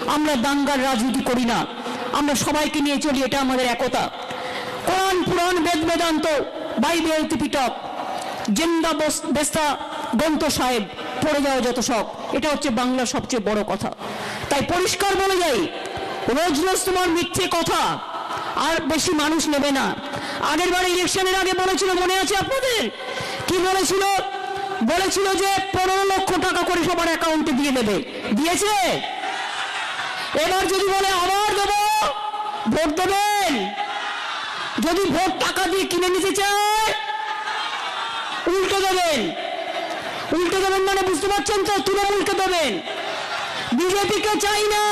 আমরা দাঙ্গার রাজনীতি করি না, আমরা সবাইকে নিয়ে চলি, এটা আমাদের একতা। Quran Puran Ved Vedanta Bible Tripitaka Zend Avesta Granth Sahib পড়ে যাওয়া যত সব, এটা হচ্ছে বাংলার সবচেয়ে বড় কথা। তাই পরিষ্কার বলে যাই, রোজ রোজ তোমার মিথ্যে কথা আর বেশি মানুষ নেবে না। আগের বার ইলেকশনের আগে বলেছিল, মনে আছে আপনাদের? কি বলেছিল? বলেছিল যে 15 লক্ষ টাকা করে সবার অ্যাকাউন্টে দিয়ে দেবে, দিয়েছে? এবার যদি বলে আবার দেবো, ভোট দেবেন? যদি ভোট টাকা দিয়ে কিনে নিতে চায় উল্টে দেবেন। উল্টে দেবেন মানে বুঝতে পারছেন তো? তৃণমূলকে দেবেন, বিজেপিকে চাই না।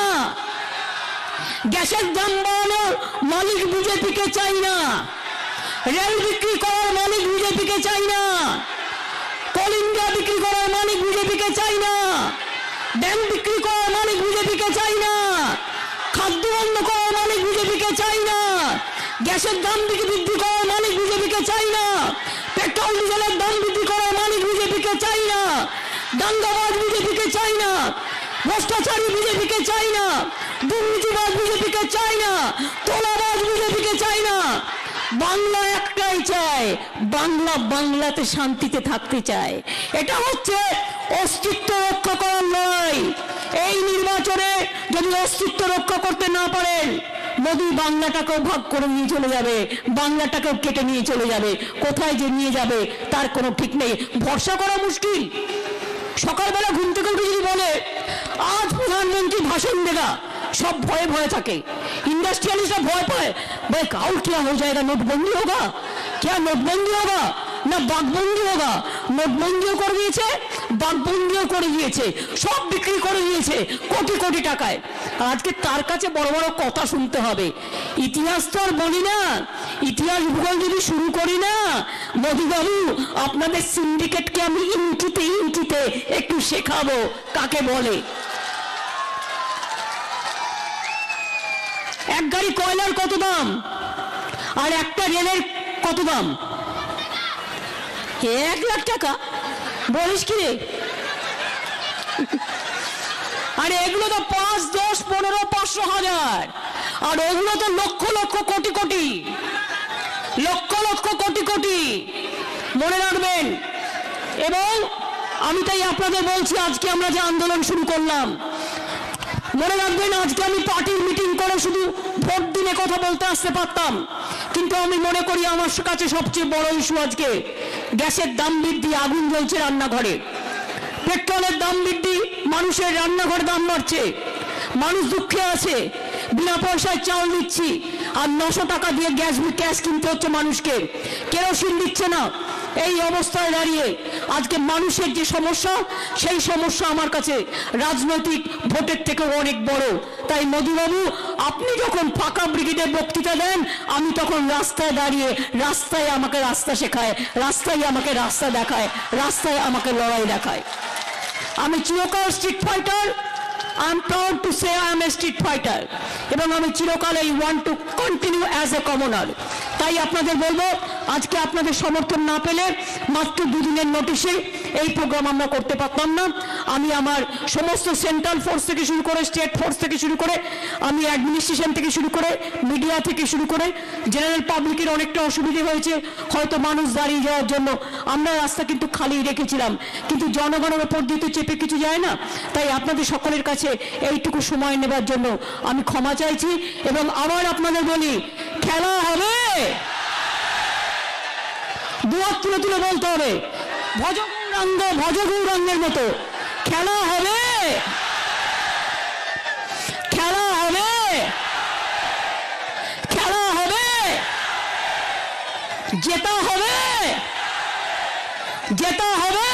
গ্যাসের দাম বাড়ানোর মালিক বিজেপিকে চাই না, রেল বিক্রি করার মালিক বিজেপিকে চাই না, কোল ইন্ডিয়া বিক্রি করার মালিক বিজেপিকে চাই না, ব্যাংক বিক্রি করার মালিক বিজেপিকে চাই না, খাদ্য বন্ধ করার মালিক বিজেপিকে চাই না, গ্যাসের দাম বৃদ্ধি করার মালিক বিজেপিকে চাই না, পেট্রোল ডিজেলের দাম বৃদ্ধি করার মালিক বিজেপিকে চাই না, দাঙ্গাবাজ বিজেপিকে চাই না, ভ্রষ্টাচারী বিজেপিকে চাই না, দুর্নীতিবাজ বিজেপিকে চাই না, তোলাবাজ বিজেপিকে চাই না। বাংলা একটাই চায়, বাংলা বাংলাতে শান্তিতে থাকতে চায়। এটা হচ্ছে অস্তিত্ব রক্ষা করার লড়াই। এই নির্বাচনে যদি অস্তিত্ব রক্ষা করতে না পারেন, মোদি বাংলাটাকেও ভাগ করে নিয়ে চলে যাবে, বাংলাটাকেও কেটে নিয়ে চলে যাবে। কোথায় যে নিয়ে যাবে তার কোনো ঠিক নেই, ভরসা করা মুশকিল। সকালবেলা ঘুম থেকে উঠে যদি বলে আজ প্রধানমন্ত্রী ভাষণ দেगा, सब भय भय থাকে। इंडस्ट्रियलिस्ट भय पाए, भाई काउ क्या हो जाएगा, नोटबंदी होगा क्या? नोटबंदी होगा ना बागबंदी होगा? নোটবন্দিও করে দিয়েছে, বাগবন্দিও করে দিয়েছে, সব বিক্রি করে দিয়েছে কোটি কোটি টাকায়। আজকে তার কাছে বড় বড় কথা শুনতে হবে। ইতিহাস তো আর বলি না, ইতিহাস ভূগোল যদি শুরু করি না, মোদি বাবু আপনাদের সিন্ডিকেটকে আমি ইঞ্চিতে ইঞ্চিতে একটু শেখাবো কাকে বলে। এক গাড়ি কয়লার কত দাম আর একটা রেলের কত দাম? 1 লাখ টাকা বলিস কি রে? আরে এগুলো তো 5, 10, 15, 500, 1000, আর ওগুলো তো লক্ষ লক্ষ কোটি কোটি, লক্ষ লক্ষ কোটি কোটি। মনে রাখবেন। এবং আমি তাই আপনাদের বলছি, আজকে আমরা যে আন্দোলন শুরু করলাম, মনে রাখবেন আজকে আমি পার্টির মিটিং করে শুধু ভোট দিনে কথা বলতে আসতে পারতাম, কিন্তু আমি মনে করি আমার কাছে সবচেয়ে বড় ইস্যু আজকে গ্যাসের দাম বৃদ্ধি, আগুন জ্বলছে রান্নাঘরে, পেট্রোলের দাম বৃদ্ধি, মানুষের রান্নাঘরে দাম বাড়ছে, মানুষ দুঃখে আছে, বিনা পয়সায় চাল দিচ্ছি আর 900 টাকা দিয়ে গ্যাস কিনতে হচ্ছে মানুষকে, কেরোসিন দিচ্ছে না। এই অবস্থায় দাঁড়িয়ে আজকে মানুষের যে সমস্যা, সেই সমস্যা আমার কাছে রাজনৈতিক ভোটের থেকে অনেক বড়। তাই মোদি বাবু, আপনি যখন ফাঁকা ব্রিগেডে বক্তৃতা দেন, আমি তখন রাস্তায় দাঁড়িয়ে, রাস্তায় আমাকে রাস্তা শেখায়, রাস্তায় আমাকে রাস্তা দেখায়, রাস্তায় আমাকে লড়াই দেখায়। আমি চিরকাল street fighter. I am proud to say I am a street fighter, এবং আমি চিরকাল I want to continue as a commoner। তাই আপনাদের বলবো, আজকে আপনাদের সমর্থন না পেলে মাত্র 2 দিনের নোটিশে এই প্রোগ্রাম আমরা করতে পারতাম না। আমি আমার সমস্ত সেন্ট্রাল ফোর্স থেকে শুরু করে, স্টেট ফোর্স থেকে শুরু করে, আমি অ্যাডমিনিস্ট্রেশন থেকে শুরু করে, মিডিয়া থেকে শুরু করে, জেনারেল পাবলিকের অনেকটা অসুবিধে হয়েছে, হয়তো মানুষ দাঁড়িয়ে যাওয়ার জন্য আমরা রাস্তা কিন্তু খালি রেখেছিলাম, কিন্তু জনগণের ওপর দিয়ে তো চেপে কিছু যায় না। তাই আপনাদের সকলের কাছে এইটুকু সময় নেবার জন্য আমি ক্ষমা চাইছি। এবং আবার আপনাদের বলি, খেলা হবে, দুয়ার তুলে তুলে বলতে হবে, ভজগৌরাঙ্গের মতো খেলা হবে, খেলা হবে, খেলা হবে, জেতা হবে, জেতা হবে,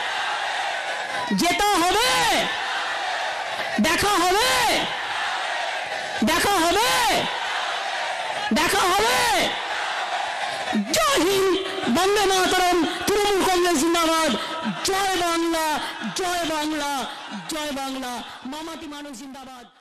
জেতা হবে, দেখা হবে, দেখা হবে, দেখা হবে। জয় হিন্দ, বন্দে মাতরম, তৃণমূল কংগ্রেস জিন্দাবাদ, জয় বাংলা, জয় বাংলা, জয় বাংলা, মামাটি মানুষ জিন্দাবাদ।